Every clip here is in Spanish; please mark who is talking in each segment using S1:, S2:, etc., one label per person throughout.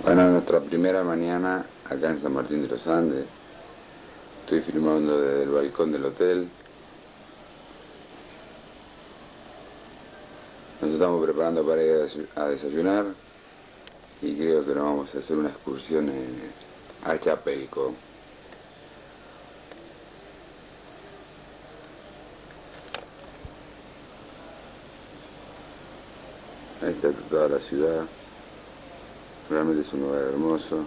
S1: Bueno, nuestra primera mañana acá en San Martín de los Andes. Estoy filmando desde el balcón del hotel. Nos estamos preparando para ir a desayunar y creo que nos vamos a hacer una excursión a Chapelco. Ahí está toda la ciudad. Realmente es un lugar hermoso.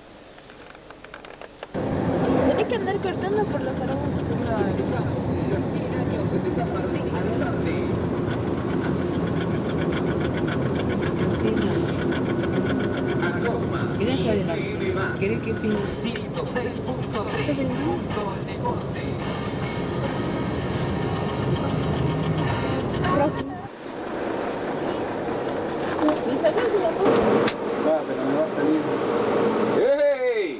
S2: Tenés que andar cortando por los árboles.
S3: Los 100 años de San Martín de los Andes.
S4: ¿Querés adelantar? ¿Querés que pida?
S3: 106.3 Punto Deporte.
S2: ¿Y sacás de la foto?
S1: Va, pero me va a salir. ¡Hey!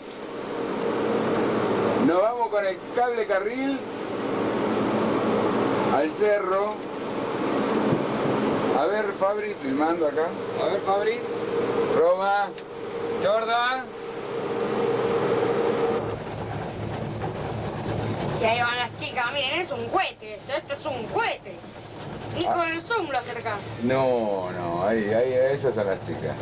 S1: Nos vamos con el cable carril al cerro. A ver, Fabri, filmando acá.
S5: A ver, Fabri.
S1: Roma.
S5: Jordan.
S6: Y ahí van las chicas, miren, es un cohete esto es un cohete. Ni con el zoom lo acercás.
S1: No, ahí, esas son las chicas.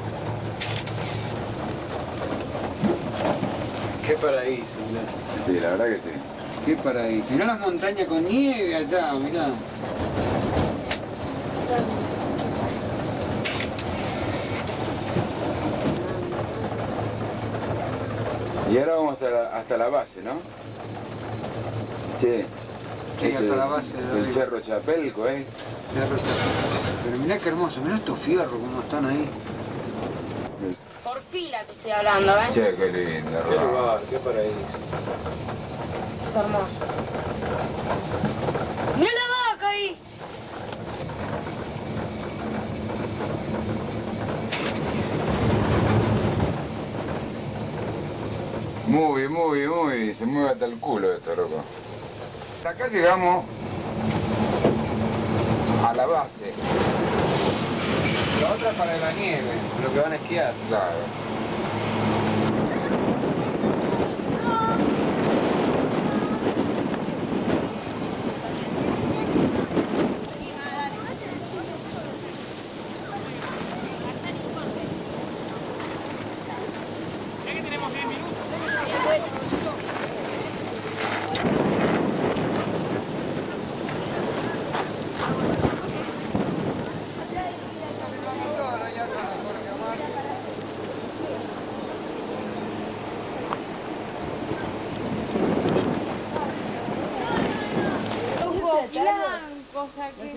S5: Qué paraíso, mirá.
S1: Sí, la verdad que sí.
S5: Qué paraíso. Mirá las montañas con nieve allá, mirá.
S1: Y ahora vamos hasta la base, ¿no? Sí.
S5: Sí, hasta la base de
S1: El
S5: arriba.
S1: Cerro Chapelco, ¿eh?
S5: Cerro Chapelco. Pero mirá qué hermoso, mirá estos fierros como están ahí.
S6: Por fila te estoy hablando, ¿ves?
S1: Che, qué lindo,
S5: Qué
S1: Roma.
S5: lugar, qué paraíso.
S6: Es hermoso. ¡Mirá la vaca ahí!
S1: Muy. Se mueve hasta el culo esto, loco. Acá llegamos a la base.
S5: La otra es para la nieve, lo que van a esquiar.
S1: Claro.
S2: Blancos aquí.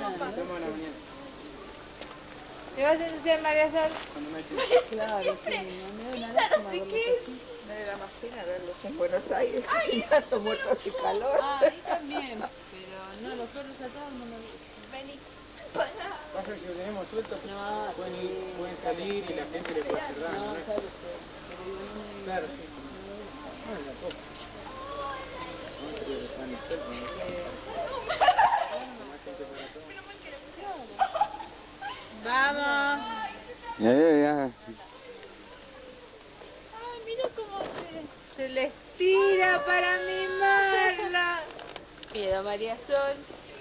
S2: ¿Te vas a ensuciar, María Sol?
S4: Claro,
S2: Siempre pisa no sé qué.
S4: No era más pena verlos en Buenos Aires.
S2: Ay,
S4: Tanto muertos de calor.
S2: Ah, ahí también. Pero no, los perros atados no me gustan. Vení.
S5: Pasa que si lo tenemos suelto,
S2: No,
S5: pueden salir y la gente le puede hacer daño.
S2: no,
S5: ¿no?
S2: claro, pero digo, no me...
S5: Claro, sí. Bueno, la copa. No creo que están expertos, ¿no?
S2: Vamos.
S1: Ya.
S2: Ay, mira cómo se les tira para mimarla. Mira, María Sol.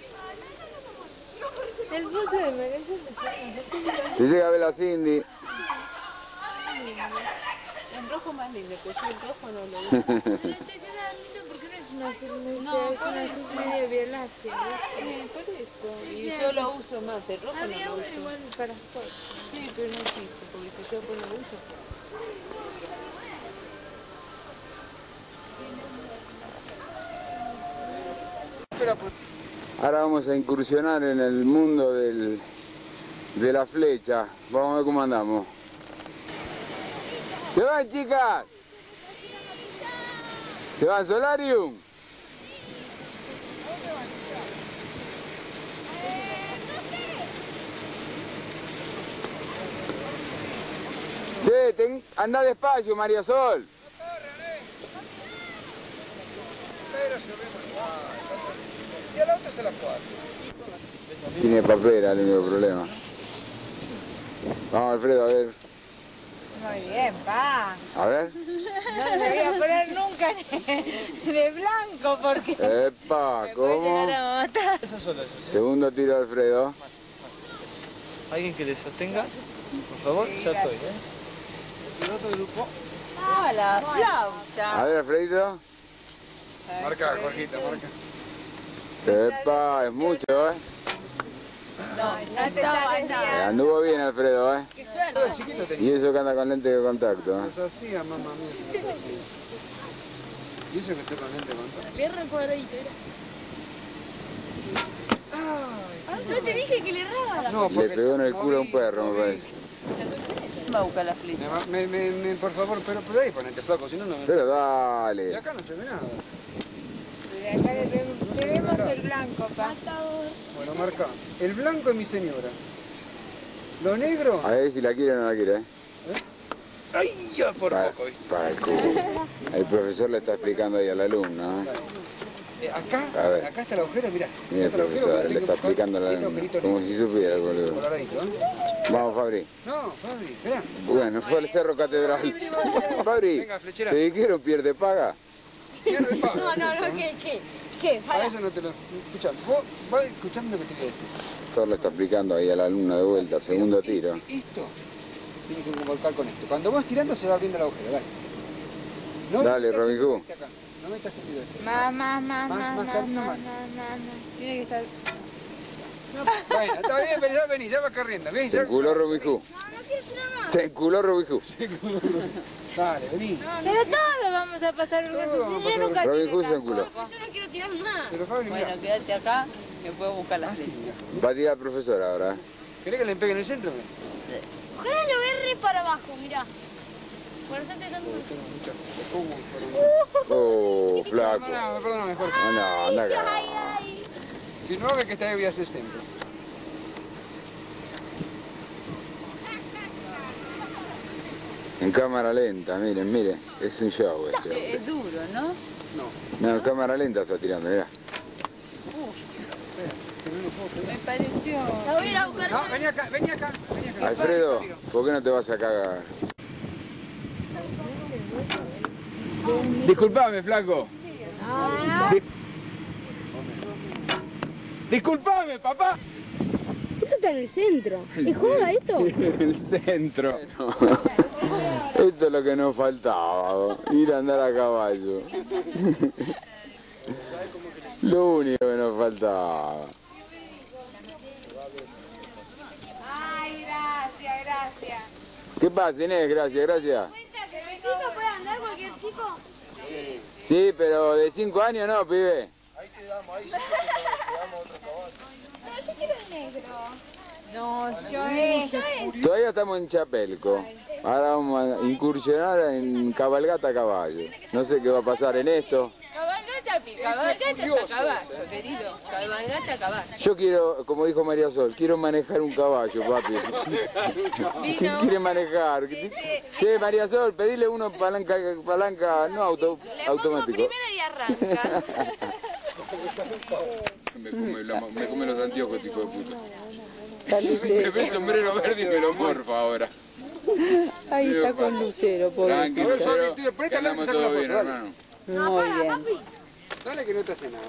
S2: El buzo de María Sol está
S1: Te llega a ver la Cindy.
S2: en rojo más lindo, que yo el rojo no lo uso. Te queda lindo porque no es una azul muy fea, es una azul medio violácea. Sí, por eso. Y yo lo uso más, el rojo no
S6: Había
S2: lo
S6: uno
S2: uso.
S6: igual para sport.
S2: Sí, pero no quise, porque si yo pues lo uso.
S1: Ahora vamos a incursionar en el mundo de la flecha. Vamos a ver cómo andamos. ¿Se van, chicas? ¿Se va al Solarium? Che, anda despacio, María Sol.
S5: Pero llovemos igual. Si al auto se las 4.
S1: Tiene papera, el único problema. Vamos, Alfredo, a ver.
S4: Muy bien, pa.
S1: A ver.
S4: No me voy a poner nunca de blanco porque
S1: ¡Epa!
S4: me puede
S1: ¿Cómo?
S4: llegar a matar.
S5: Eso solo, eso sí.
S1: Segundo tiro de Alfredo.
S5: Alguien que le sostenga, por favor,
S4: Sí,
S5: ya
S4: gracias.
S5: estoy, El otro grupo.
S4: Ah, la
S1: A
S4: flauta.
S1: ver, Alfredito.
S5: Marca, Jorgito, marca.
S1: ¡Epa! Es mucho, ¿eh?
S4: No estaba nada.
S1: Anduvo bien, Alfredo, ¿eh?
S6: Qué suerte.
S5: Todo chiquito tenía.
S1: Y eso que anda con lente de contacto, ¿eh?
S5: Nos hacía, mamá mía, se nos hacía. Y eso que estoy con lente de contacto.
S6: Pierna el cuadradito, era. No te dije que le erraba.
S5: No,
S1: Le pegó en el culo a un perro, me parece.
S4: Va a buscar la flecha.
S5: Por favor, pero por ahí ponete flaco, si no, no me...
S1: Pero
S5: De
S1: dale.
S5: acá no se ve nada.
S4: De acá le vemos el blanco, pa.
S5: Bueno, marca. El blanco es mi señora. Lo negro...
S1: A ver si la quiere o no la quiere, ¿eh?
S5: ¡Ay, ya por
S1: Para,
S5: poco! ¿viste?
S1: para el culo. El profesor le está explicando ahí al alumno, ¿eh? A ver.
S5: Acá está el agujero, mirá.
S1: Mira el
S5: Acá está el agujero,
S1: profesor, le está explicando al
S5: este
S1: alumno.
S5: agujerito
S1: Como
S5: negro.
S1: si supiera, boludo.
S5: Coloradito, ¿eh?
S1: Vamos, Fabri.
S5: No, Fabi, esperá.
S1: Bueno, fue al Cerro Catedral. Fabri,
S5: Venga, flechera.
S1: ¿te dijeron pierde paga?
S5: Pierde el pago.
S6: No, ¿qué?
S5: A
S6: Para.
S5: eso no te lo... Escuchá, vos vas escuchando lo que te voy a decir.
S1: El profesor le está explicando ahí al alumno de vuelta, segundo tiro.
S5: Esto tiene que volcar con esto. Cuando vas tirando se va abriendo el agujero, dale. No
S1: Dale,
S5: metas el
S1: Robin Hood.
S5: este acá. No metas el dedo este.
S4: Más,
S5: Más arriba, más.
S4: Tiene que estar...
S5: Bueno, está bien, vení, ya va corriendo. ¿Ves?
S1: Se enculó Robin Hood.
S6: No quiero hacer nada más.
S1: Se enculó Robin Hood.
S5: Dale, vení.
S4: Pero todo vamos a pasar un rato.
S5: Todo vamos a
S4: Si yo nunca
S1: Robin
S4: tiré
S1: Hood se
S4: tampoco.
S1: enculó.
S6: Yo no quiero tirar más.
S5: Pero Fabi, mirá.
S4: Bueno, quédate acá, que puedo buscar la
S5: Así,
S4: flecha.
S5: mirá.
S1: Va a tirar el profesor ahora, ¿eh?
S5: ¿Querés que le pegue en el centro?
S6: Ojalá lo agarre para abajo, mirá. Por eso te tanto.
S1: Oh, flaco.
S5: Perdóname, Jorge.
S1: Anda acá.
S6: Ay.
S5: Si no, ve que esta vez voy a hacer centro.
S1: En cámara lenta, miren, miren. Es un show este. hombre.
S4: Es duro, ¿no?
S5: No.
S1: No, en cámara lenta está tirando, mirá.
S4: Me pareció...
S6: La voy a ir a buscar.
S5: No, vení acá, vení acá.
S1: Alfredo, ¿por qué no te vas a cagar? Disculpame, flaco. Disculpame, papá.
S6: Esto está en el centro. ¿Es joda esto?
S1: En el centro. Esto es lo que nos faltaba, ir a andar a caballo. Lo único que nos faltaba.
S4: Ay, gracias.
S1: ¿Qué pasa, Inés? Gracias.
S6: ¿El chico puede andar cualquier chico?
S1: Sí, pero de 5 años no, pibe.
S6: No, yo quiero el negro.
S4: No, yo es...
S1: Todavía estamos en Chapelco. Ahora vamos a incursionar en cabalgata a caballo. No sé qué va a pasar en esto.
S4: Cabalgata es a caballo, querido. Cabalgata a caballo.
S1: Yo quiero, como dijo María Sol, quiero manejar un caballo, papi. ¿Quién quiere manejar? Che, María Sol, pedile uno palanca, no automático.
S6: Primero y arranca.
S1: Me come los anteojos, hijo de puta. Me ve el sombrero verde y me lo morfa ahora.
S4: Ahí está con Lucero,
S1: Tranquilo,
S4: pobrecito.
S1: Lucero, que andamos todo bien, hermano.
S4: Muy bien.
S5: Dale que no te hace nada.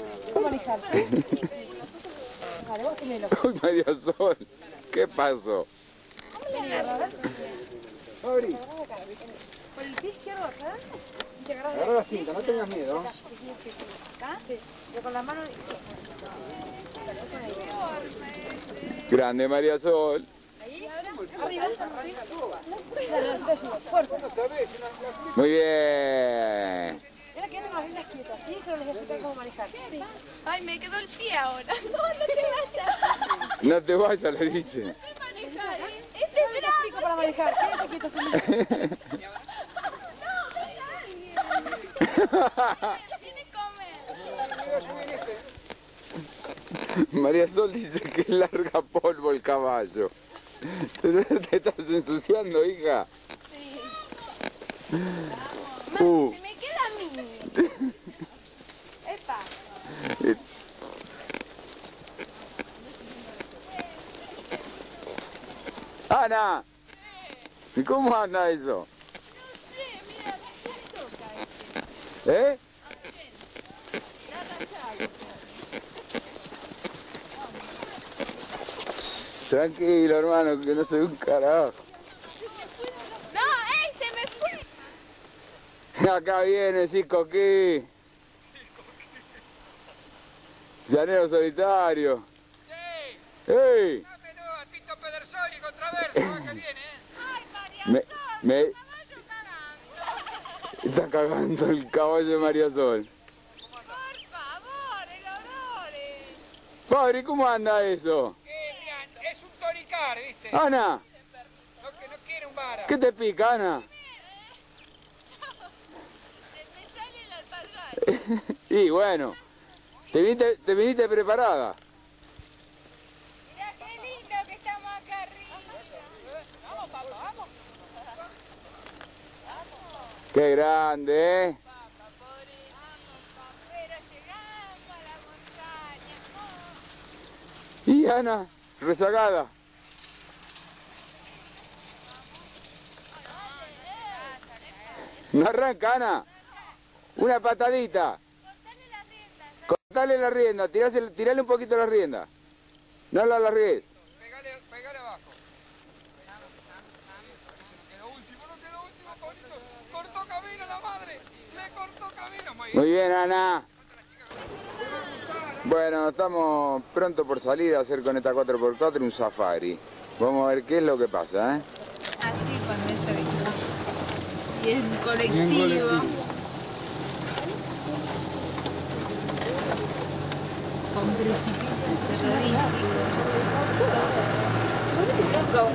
S1: Uy, María Sol, ¿qué pasó?
S5: Fabri,
S6: Por el pie izquierdo acá.
S5: agarra la cinta, no tengas miedo.
S6: Yo con la mano.
S1: Grande María Sol. Muy bien.
S2: Mira que más bien las quietas, ¿sí? Solo les voy a explicar cómo manejar. Sí.
S6: Ay, me quedó el pie ahora. No, no te vayas.
S1: No te vayas, le dice.
S6: No sé manejar, ¿eh?
S2: Yo les explico para manejar, quédate quietos en el...
S6: Tiene que comer.
S1: María Sol dice que larga polvo el caballo. ¿Te estás ensuciando, hija?
S6: Sí.
S1: Uh.
S6: Se me queda a mí.
S2: ¡Epa!
S1: Ana, ¿y cómo anda eso? ¿Eh? Tranquilo, hermano, que no se ve un carajo.
S6: No, se me fue.
S1: Acá viene Ciscoquí. Llanero solitario.
S5: Sí.
S1: ¡Ey!
S5: Dámelo a Tito Pedersoli contraverso, que viene,
S6: Ay, María
S1: Me,
S6: Sol,
S1: me
S6: caballo cagando.
S1: está cagando el caballo de María Sol.
S6: Por favor, el olor.
S1: Fabri, ¿cómo anda eso?
S5: Qué bien, es un tonicar, ¿viste?
S1: Ana,
S5: Lo que no quiere un vara.
S1: ¿qué te pica, Ana?
S6: Me sale el alpargata.
S1: Y bueno, te viniste preparada.
S6: Mirá qué lindo que estamos acá arriba. Vamos, papá, vamos.
S1: Qué grande, ¿eh?
S6: Pero llegamos a la montaña.
S1: Y Ana, rezagada. No arranca, Ana. Una patadita. Cortale la rienda, tirale un poquito la rienda. No la largues.
S5: Pegale abajo. No quedó último, Pablito. Cortó camino la madre. Le cortó camino.
S1: Muy bien, Ana. Bueno, estamos pronto por salir a hacer con esta 4x4 un safari. Vamos a ver qué es lo que pasa, ¿eh?
S2: Así cuando ella vino. Y en colectivo. Con precipicios terroríficos.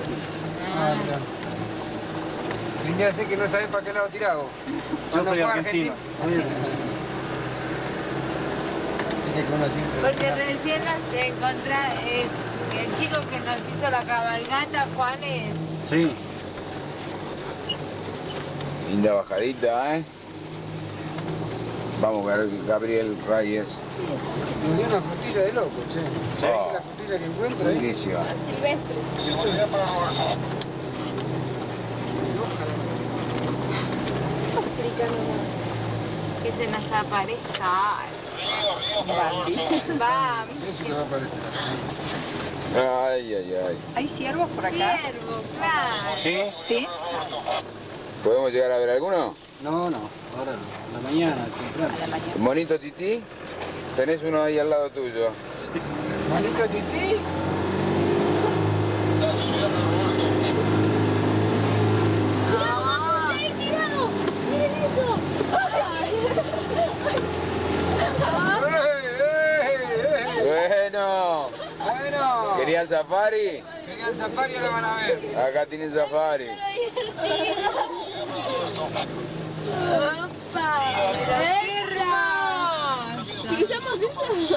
S5: Linda decir que no sabés para qué lado tirado.
S7: Yo soy argentino.
S2: Porque recién nos encontramos, el chico que nos hizo la cabalgata, Juan es.
S7: Sí.
S1: Linda bajadita, ¿eh? Vamos a ver Gabriel Reyes.
S5: Nos dio una frutilla de loco, che. ¿Sabés
S1: Oh.
S5: la frutilla que encuentra ahí?
S1: Riquísima.
S6: Silvestre.
S2: Que se nos aparezca. Bambi. Bambi.
S5: Eso te va a parecer.
S1: Ay, ay, ay.
S4: ¿Hay ciervos por acá?
S2: Ciervo, claro.
S7: ¿Sí?
S4: Sí.
S1: ¿Podemos llegar a ver alguno?
S7: No, ahora no. A la mañana, temprano.
S4: A la mañana.
S1: Bonito Tití. Tenés uno ahí al lado tuyo.
S5: ¿Manito Tití?
S6: ¡Tirado! ¡Miren eso!
S1: Bueno.
S5: Bueno.
S1: ¿Querían safari?
S5: Querían safari, ahora van a ver.
S1: Acá tienen safari.
S6: ¡Opa! ¡Perra! ¿Cruzamos eso?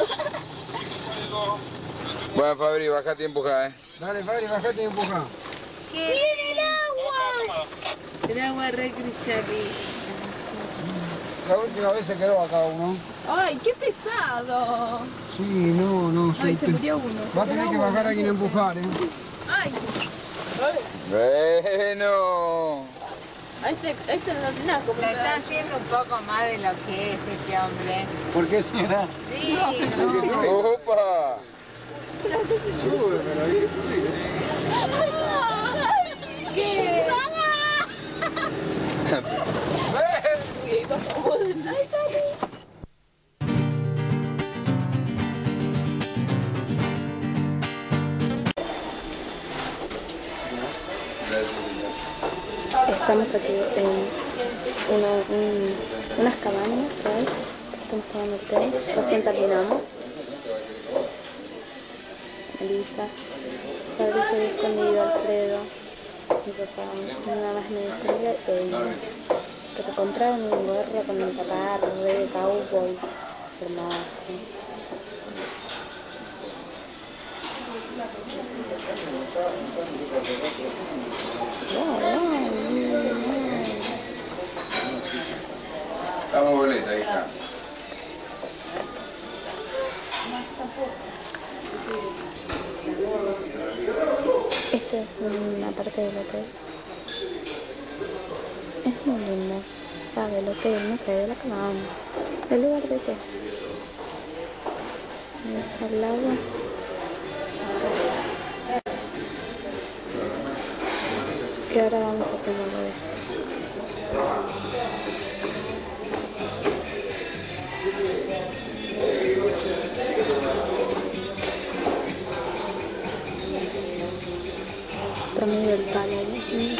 S1: Bueno, Fabri, bajate y empujá, ¿eh?
S5: Dale, Fabri, bajate y empuja.
S6: ¡Miren el agua!
S2: El agua re cristalina.
S5: La última vez se quedó acá uno.
S6: ¡Ay, qué pesado!
S5: Sí, no.
S6: Ay, se murió uno.
S5: Va a tener que bajar a quien empujar, ¿eh?
S6: ¡Ay!
S1: Bueno.
S6: Este no es nada como
S2: Lo está haciendo un poco más de lo que es este hombre.
S7: ¿Por qué será?
S2: Sí,
S1: ¡Opa!
S5: Sube, pero ahí
S6: ¿Qué?
S8: Estamos aquí en unas cabañas que hay. Estamos tomando té. Recién terminamos. Elisa, Fabricio escondido, Alfredo, mi papá, nada más me descubre ellos. Que se compraron un gorro con un taparro de cowboy. Hermoso.
S1: Estamos boleta, ahí está.
S8: Esta es una parte del hotel. Es muy lindo. casa, del hotel, no sé, de la cabaña. ¿Del lugar de qué? Ahí está el agua. Y ahora vamos a tomar esto. Para mí del palo, ¿no?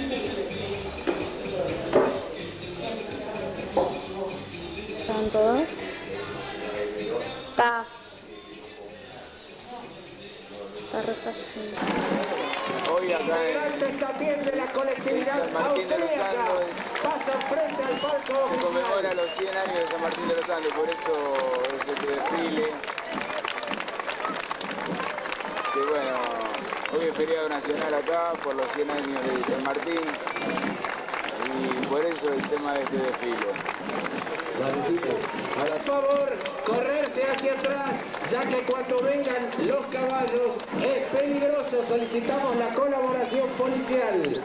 S8: ¿Están todos? Está re fácil.
S1: Hoy acá
S3: también de la colectividad
S1: en San Martín de los Andes
S3: pasan frente al palco.
S1: se conmemora los 100 años de San Martín de los Andes, por esto es este desfile. Que bueno, hoy es feriado nacional acá por los 100 años de San Martín y por eso el tema de este desfile.
S3: Por favor, correrse hacia atrás, ya que cuando vengan los caballos es peligroso. Solicitamos la colaboración policial.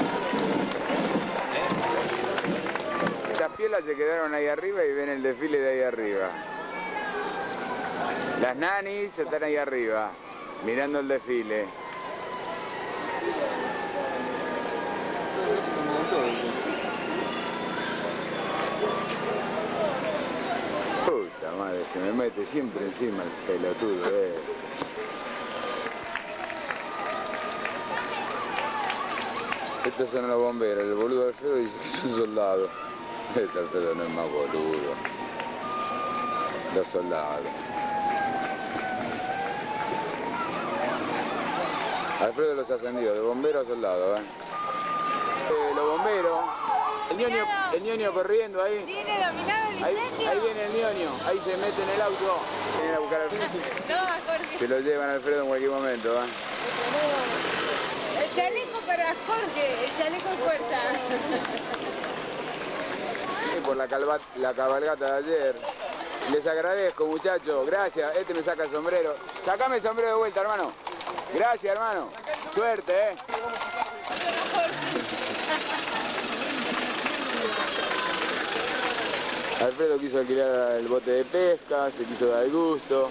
S1: Las piolas se quedaron ahí arriba y ven el desfile de ahí arriba. Las nanis están ahí arriba, mirando el desfile. Puta madre, se me mete siempre encima el pelotudo, Estos son los bomberos, el boludo Alfredo dice que es un soldado. Este Alfredo no es más boludo. Los soldados. Alfredo los ascendió, de bombero a soldado, los bomberos. El ñoño corriendo ahí.
S4: ¿Tiene dominado el incendio?
S1: Ahí viene el ñoño, ahí se mete en el auto. Vienen a buscar a Alfredo.
S4: No, Jorge.
S1: Se lo llevan a Alfredo en cualquier momento,
S4: El chaleco para Jorge, el chaleco fuerza.
S1: Y por la cabalgata de ayer. Les agradezco, muchachos. Gracias. Este me saca el sombrero. Sacame el sombrero de vuelta, hermano. Gracias, hermano. Suerte, Alfredo quiso alquilar el bote de pesca, se quiso dar el gusto.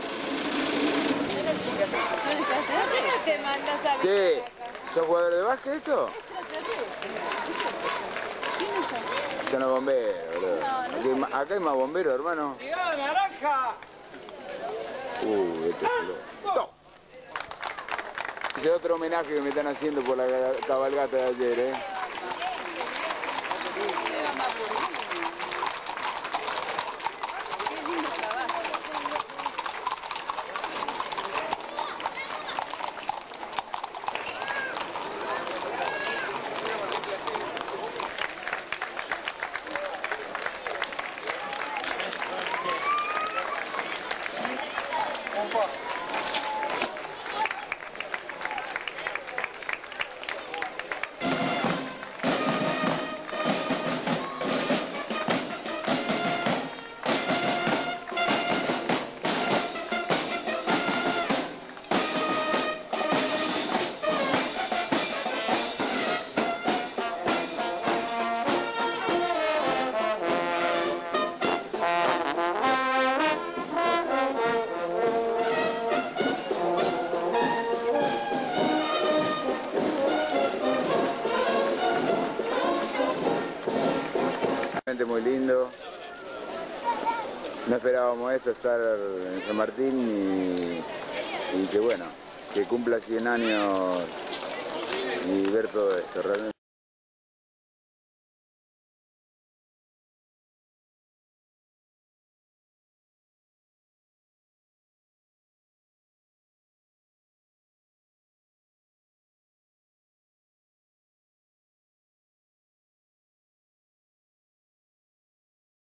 S4: ¿Por qué no te mandas a
S1: Che, ¿sos jugador de básquet esto?
S4: ¿Quiénes son?
S1: Son los bomberos, boludo. Acá hay más bomberos, hermano.
S3: ¡Cuidado, naranja!
S1: Este no. Ese es otro homenaje que me están haciendo por la cabalgata de ayer, Muy lindo. No esperábamos esto, estar en San Martín y que bueno, que cumpla 100 años y ver todo esto realmente.